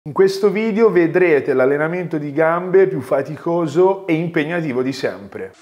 In questo video vedrete l'allenamento di gambe più faticoso e impegnativo di sempre.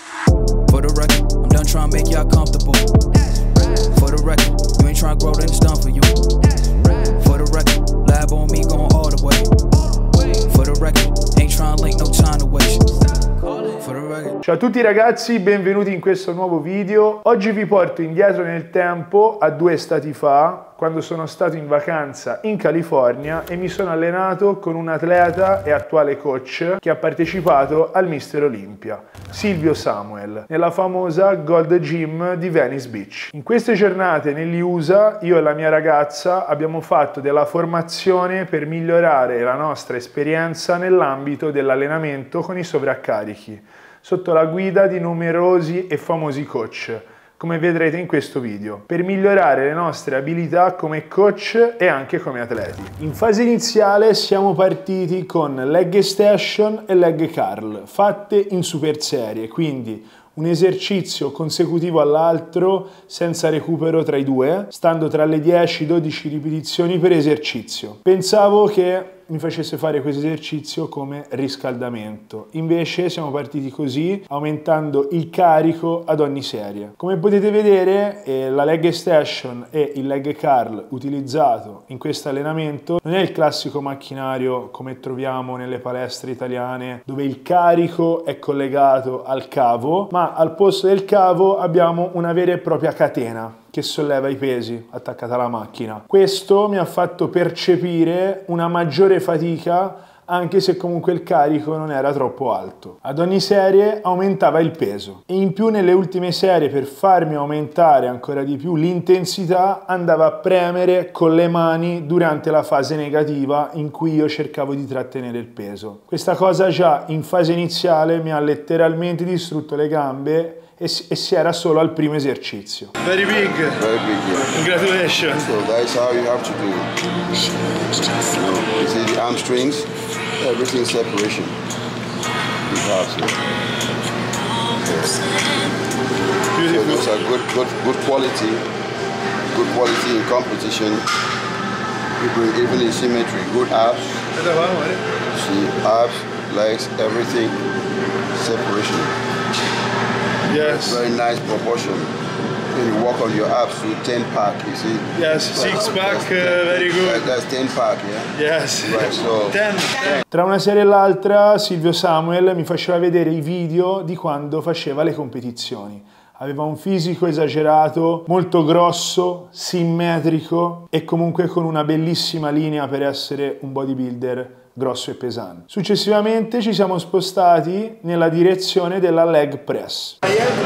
Ciao a tutti ragazzi, benvenuti in questo nuovo video. Oggi vi porto indietro nel tempo a 2 estati fa, quando sono stato in vacanza in California e mi sono allenato con un atleta e attuale coach che ha partecipato al Mister Olympia, Silvio Samuel, nella famosa Gold Gym di Venice Beach. In queste giornate negli USA io e la mia ragazza abbiamo fatto della formazione per migliorare la nostra esperienza nell'ambito dell'allenamento con i sovraccarichi, sotto la guida di numerosi e famosi coach, come vedrete in questo video, per migliorare le nostre abilità come coach e anche come atleti. In fase iniziale siamo partiti con leg extension e leg curl, fatte in super serie, quindi un esercizio consecutivo all'altro senza recupero tra i due, stando tra le 10-12 ripetizioni per esercizio. Pensavo che mi facesse fare questo esercizio come riscaldamento, invece siamo partiti così, aumentando il carico ad ogni serie. Come potete vedere la leg extension e il leg curl utilizzato in questo allenamento non è il classico macchinario come troviamo nelle palestre italiane dove il carico è collegato al cavo, ma al posto del cavo abbiamo una vera e propria catena che solleva i pesi attaccata alla macchina. Questo mi ha fatto percepire una maggiore fatica anche se comunque il carico non era troppo alto. Ad ogni serie aumentava il peso e in più nelle ultime serie, per farmi aumentare ancora di più l'intensità, andava a premere con le mani durante la fase negativa in cui io cercavo di trattenere il peso. Questa cosa già in fase iniziale mi ha letteralmente distrutto le gambe e si era solo al primo esercizio. Very big. Very big, yeah. Congratulations. So that's how you have to do it. You see the hamstrings, everything separation. You have to. So those are good quality in competition. You bring even in symmetry, good abs. See abs, legs, everything separation. Yes. Very nice proportion. When you work on your abs with 10 pack, you see. Yes, 6 pack, very good. That's 10 pack, yeah. Yes. Right, so 10. Tra una serie e l'altra Silvio Samuel mi faceva vedere i video di quando faceva le competizioni. Aveva un fisico esagerato, molto grosso, simmetrico e comunque con una bellissima linea per essere un bodybuilder grosso e pesante. Successivamente ci siamo spostati nella direzione della leg press.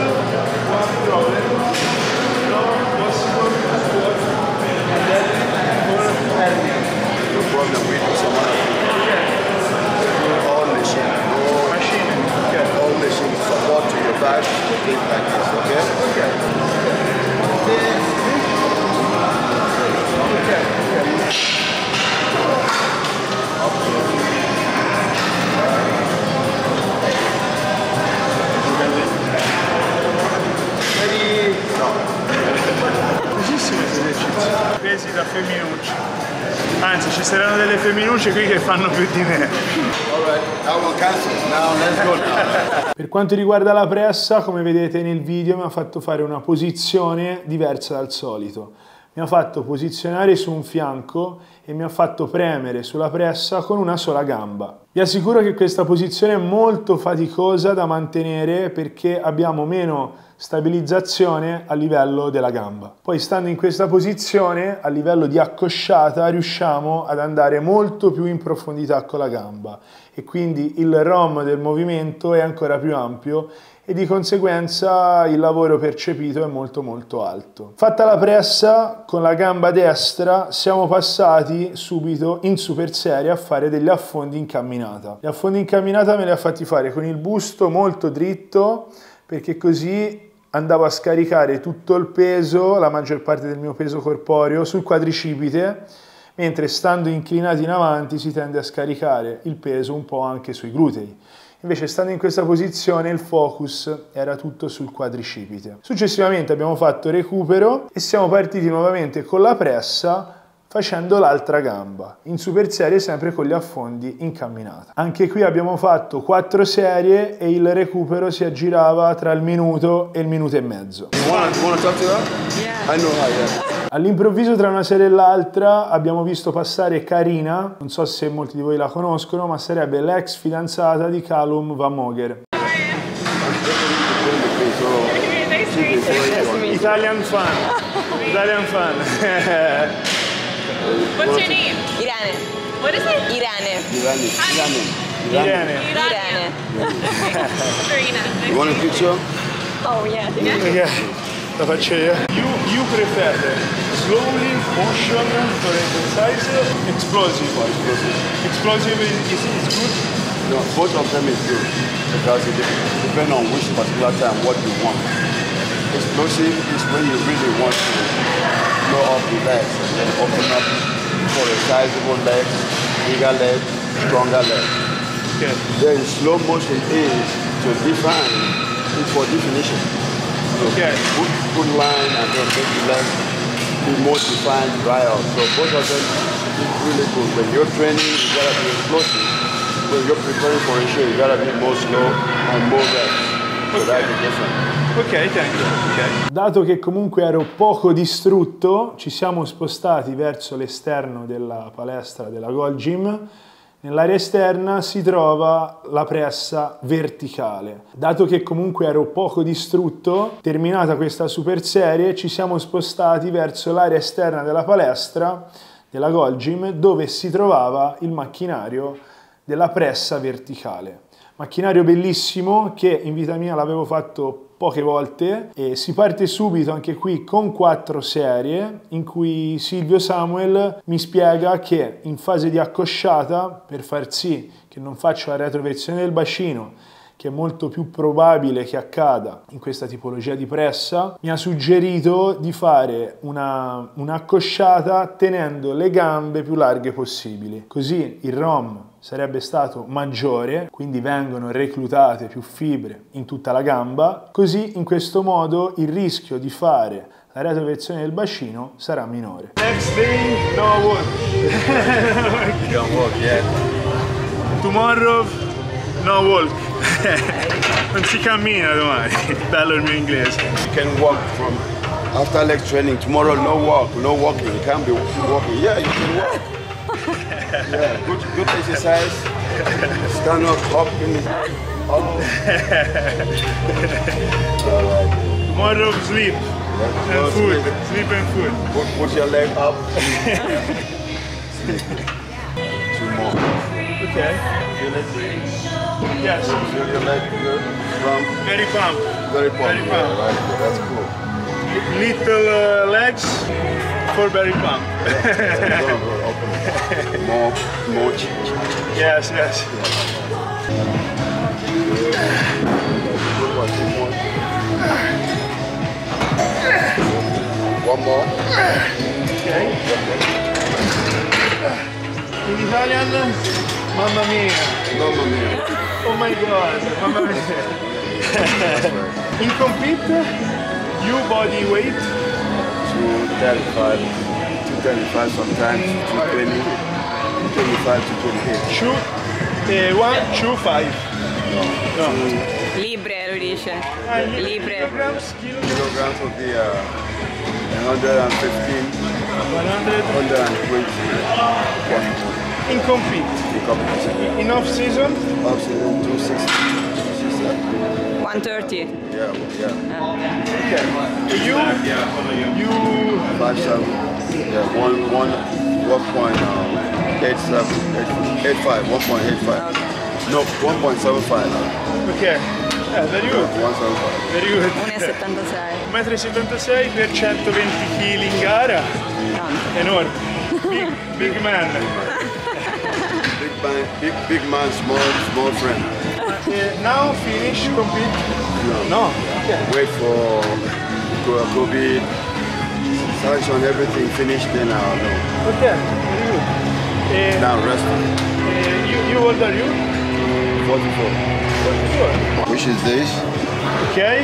Pesi da femminucci, anzi ci saranno delle femminucce qui che fanno più di me. Per quanto riguarda la pressa, come vedete nel video, mi ha fatto fare una posizione diversa dal solito. Mi ha fatto posizionare su un fianco e mi ha fatto premere sulla pressa con una sola gamba. Vi assicuro che questa posizione è molto faticosa da mantenere perché abbiamo meno stabilizzazione a livello della gamba. Poi stando in questa posizione, a livello di accosciata, riusciamo ad andare molto più in profondità con la gamba e quindi il ROM del movimento è ancora più ampio e di conseguenza il lavoro percepito è molto alto. Fatta la pressa, con la gamba destra siamo passati subito in super serie a fare degli affondi in camminata. Gli affondi in camminata me li ha fatti fare con il busto molto dritto perché così andavo a scaricare tutto il peso, la maggior parte del mio peso corporeo, sul quadricipite, mentre stando inclinati in avanti si tende a scaricare il peso un po' anche sui glutei. Invece stando in questa posizione il focus era tutto sul quadricipite. Successivamente abbiamo fatto recupero e siamo partiti nuovamente con la pressa facendo l'altra gamba, in super serie sempre con gli affondi in camminata. Anche qui abbiamo fatto 4 serie e il recupero si aggirava tra il minuto e il minuto e mezzo. All'improvviso tra una serie e l'altra abbiamo visto passare Karina, non so se molti di voi la conoscono, ma sarebbe l'ex fidanzata di Callum Van Moger. Italian fan. Italian fan. What's your name? Irene. What is it? Irene. Irene. Irene. Serena. You want a picture? Oh yeah. Okay. La faccio io. You prefer slowly motion for exercise, explosive. Explosive is good. No, both of them is good because it depends on which particular time what you want. Explosive is when you really want to blow up the legs and then open up for a sizable leg, bigger leg, stronger leg. Okay. Then slow motion is to define, it's for definition. Okay. Put line and then make the leg be more defined, dry out. So both of them is really good. When you're training, you gotta be explosive. When you're preparing for a show, you gotta be more slow and more reps. So that's the difference. Ok, thank you. Okay. Dato che comunque ero poco distrutto, ci siamo spostati verso l'esterno della palestra della Gold Gym. Nell'area esterna si trova la pressa verticale. Dato che comunque ero poco distrutto, terminata questa super serie, ci siamo spostati verso l'area esterna della palestra della Gold Gym, dove si trovava il macchinario della pressa verticale. Macchinario bellissimo che in vita mia l'avevo fatto poche volte e si parte subito anche qui con 4 serie in cui Silvio Samuel mi spiega che in fase di accosciata, per far sì che non faccia la retroversione del bacino, che è molto più probabile che accada in questa tipologia di pressa, mi ha suggerito di fare un'accosciata tenendo le gambe più larghe possibili. Così il ROM sarebbe stato maggiore, quindi vengono reclutate più fibre in tutta la gamba, così in questo modo il rischio di fare la retroversione del bacino sarà minore. Next day, no work. You don't walk yet. Tomorrow, no walk. Non si cammina domani. Bello il mio inglese. You can walk from after leg training. Tomorrow, no walk, no walking. You can't be walking. Yeah, you can walk. Yeah, good exercise. Stand up, hop in. Tomorrow sleep and food. Sleep and food. Put your leg up. 2 more. Okay. Feel it? Yes. Feel your leg good? Pump. Very pumped. Very pumped. Very pumped. Yeah, right. That's cool. Little legs for very pumped. More. Yes. One more. Okay. In Italian, mamma mia. Mamma mia. Oh my god, mamma mia. In compete, you body weight? 235 sometimes, 220, 225 to 28. 125. No. Libre lo dice. Libre. Kilograms? Kilograms would be 115, 120. In compete. In competition. In off season? Off season 260. 130. Yeah. Okay. You 5'7". Yeah, one point 87, 85, 1.85. No, 1.75. Okay. Very good. 1.75. Very good. 1,76. 1,76 m per 120 kg in gara. Tanto. Enorme. Big man. Big man, small friend. Now finish compete? No. Okay. Wait for COVID, sanction, everything finished, then I'll know. Okay. Very good. Now rest. You old are you? 44. 44. Which is this? Okay.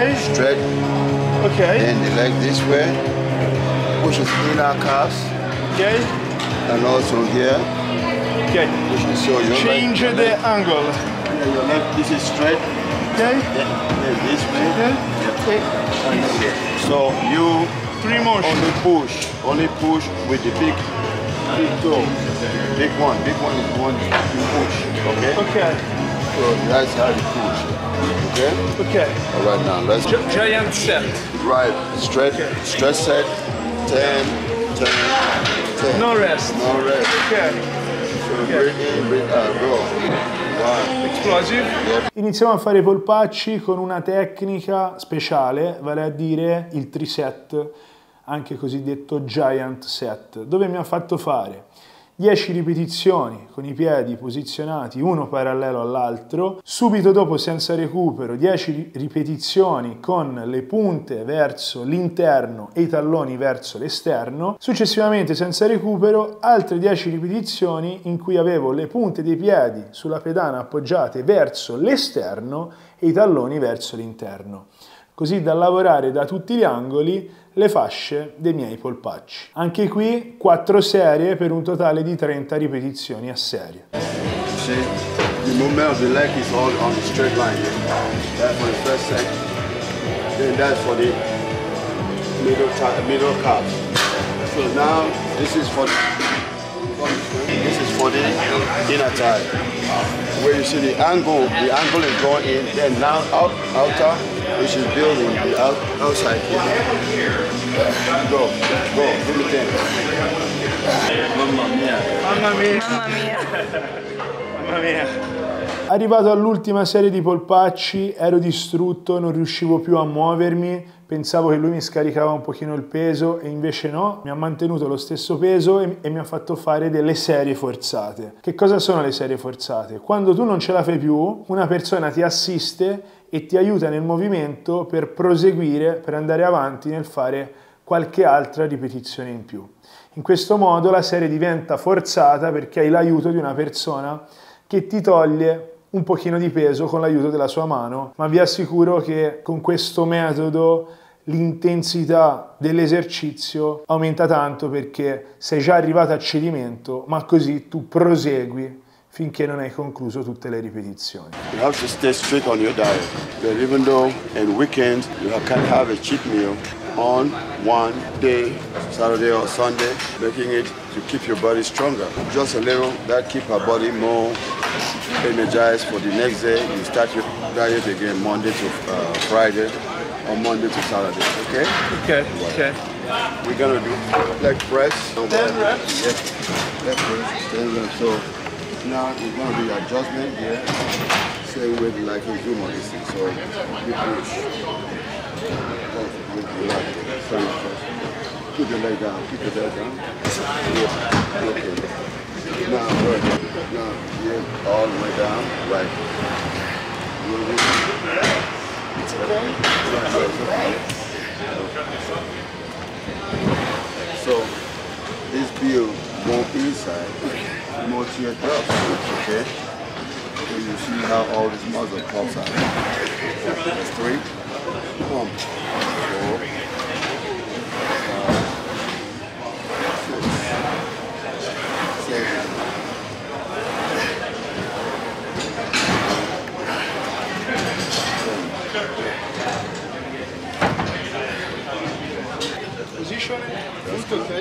Straight. Okay. And the leg this way. Push his inner calves. Okay. And also here, Okay. we should show you. Change the angle. Yeah, your left, this is straight. Okay. Yeah, this way. Okay. Okay. And here. So you Three motion. only push with the big toe. Big one is the one you push. Okay? Okay. So that's how you push. Okay? Okay. All right, now let's Giant set. right straight set 10 10 No rest. no rest. Okay. So breathe in, breathe out, go. One. Explosive. Iniziamo a fare i polpacci con una tecnica speciale, vale a dire il triset, anche cosiddetto giant set, dove mi ha fatto fare 10 ripetizioni con i piedi posizionati uno parallelo all'altro, subito dopo senza recupero 10 ripetizioni con le punte verso l'interno e i talloni verso l'esterno, successivamente senza recupero altre 10 ripetizioni in cui avevo le punte dei piedi sulla pedana appoggiate verso l'esterno e i talloni verso l'interno, così da lavorare da tutti gli angoli le fasce dei miei polpacci. Anche qui 4 serie per un totale di 30 ripetizioni a serie. See, the movement of the leg is all on the straight line. That's for the first set. Then that's for the middle calf. So now this is for the inner thigh. Where you see the angle is going in. Then now outer, which is building the outside here. Go, give me 10. Mamma mia. Mamma mia! Mamma mia. Mamma mia! Arrivato all'ultima serie di polpacci ero distrutto, non riuscivo più a muovermi, pensavo che lui mi scaricava un pochino il peso e invece no, mi ha mantenuto lo stesso peso e mi ha fatto fare delle serie forzate. Che cosa sono le serie forzate? Quando tu non ce la fai più, una persona ti assiste e ti aiuta nel movimento per proseguire, per andare avanti nel fare qualche altra ripetizione in più. In questo modo la serie diventa forzata perché hai l'aiuto di una persona che ti toglie un pochino di peso con l'aiuto della sua mano, ma vi assicuro che con questo metodo l'intensità dell'esercizio aumenta tanto perché sei già arrivato a cedimento, ma così tu prosegui finché non hai concluso tutte le ripetizioni. You have to stay strict on your diet. But even though in weekends you can't have a cheat meal on one day, Saturday or Sunday, making it to keep your body stronger. Just a little, that keep our body more energized for the next day. You start your diet again Monday to Friday or Monday to Saturday, okay? Okay, okay. We're gonna do leg press. 10 reps? Yes, leg press, 10 reps. So now we're gonna do adjustment here, same way like you do on this thing. So you push. Relax. Put your leg down, keep your leg down. Yeah. Okay. Now, good. Now, yeah, all the way down, right. So, this build go inside, more teardrops, okay? So you see how all this muscle pops out. 3, pump, 4, 5, 6, 7. Position, tutto ok?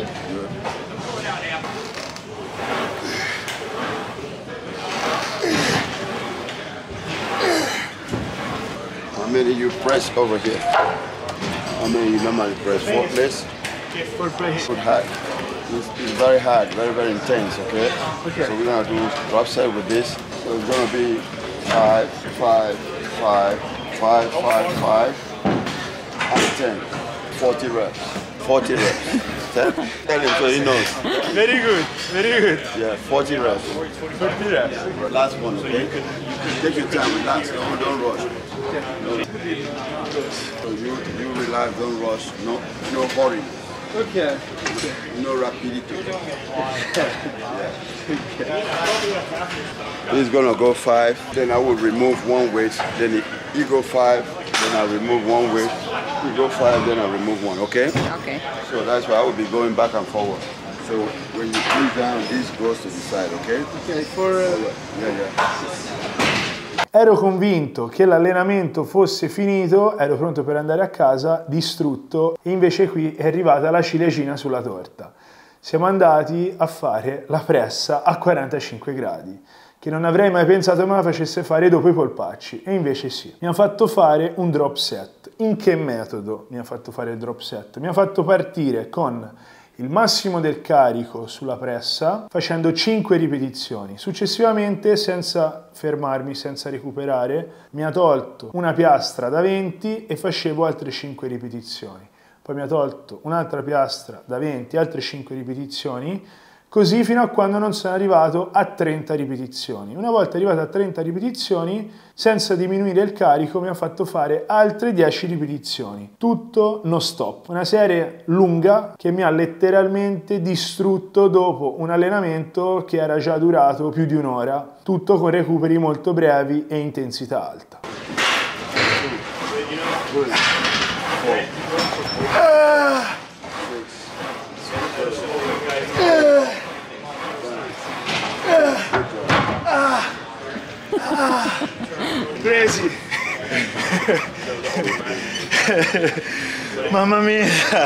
How many you press over here? How many you normally press? 4 plates? 4 plates. Good hard. It's very hard, very, very intense, okay? Okay. So we're gonna do drop set with this. So it's gonna be 5, 5, 5, 5, 5, 5, and 10. 40 reps. 40 reps. Tell him so he knows. Very good, very good. Yeah, 40 reps. 40 reps. Last one, okay? Take your time, relax, don't rush. So you relax, don't rush, no hurry, Ok. no rapidity. He's gonna go 5, then I will remove one weight, then he go 5, then I remove one weight. You go 5, then I remove one, okay? Okay. So that's why I will be going back and forward. So when you pull down, this goes to the side, okay? Okay, for... Yeah. Ero convinto che l'allenamento fosse finito, ero pronto per andare a casa, distrutto, e invece qui è arrivata la ciliegina sulla torta. Siamo andati a fare la pressa a 45 gradi, che non avrei mai pensato me la facesse fare dopo i polpacci, e invece sì. Mi ha fatto fare un drop set. In che metodo mi ha fatto fare il drop set? Mi ha fatto partire con il massimo del carico sulla pressa, facendo 5 ripetizioni. Successivamente, senza fermarmi, senza recuperare, mi ha tolto una piastra da 20 e facevo altre 5 ripetizioni. Poi mi ha tolto un'altra piastra da 20, altre 5 ripetizioni, così fino a quando non sono arrivato a 30 ripetizioni. Una volta arrivato a 30 ripetizioni, senza diminuire il carico, mi ha fatto fare altre 10 ripetizioni. Tutto no stop. Una serie lunga che mi ha letteralmente distrutto dopo un allenamento che era già durato più di un'ora. Tutto con recuperi molto brevi e intensità alta. Crazy. Mamma mia.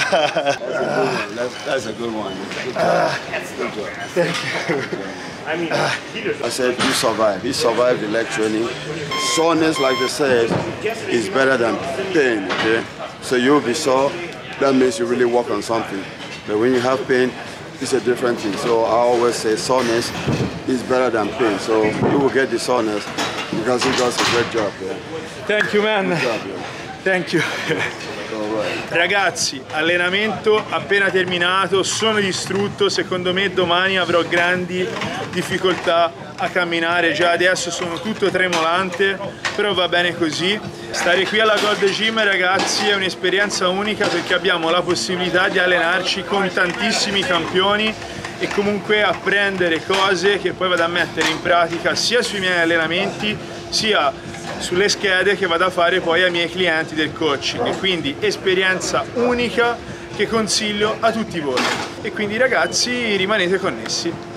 That's a good one. Thank you. I said, you survived. He survived the leg training. Soreness, like they said, is better than pain, okay? So you'll be sore, that means you really work on something. But when you have pain, it's a different thing. So I always say soreness is better than pain. So you will get the soreness because he does a great job. Yeah. Thank you, man. Good job, yeah. Thank you. Ragazzi, allenamento appena terminato, sono distrutto, secondo me domani avrò grandi difficoltà a camminare, già adesso sono tutto tremolante, però va bene così. Stare qui alla Gold Gym, ragazzi, è un'esperienza unica perché abbiamo la possibilità di allenarci con tantissimi campioni e comunque apprendere cose che poi vado a mettere in pratica sia sui miei allenamenti sia sulle schede che vado a fare poi ai miei clienti del coaching, e quindi esperienza unica che consiglio a tutti voi. E quindi ragazzi, rimanete connessi.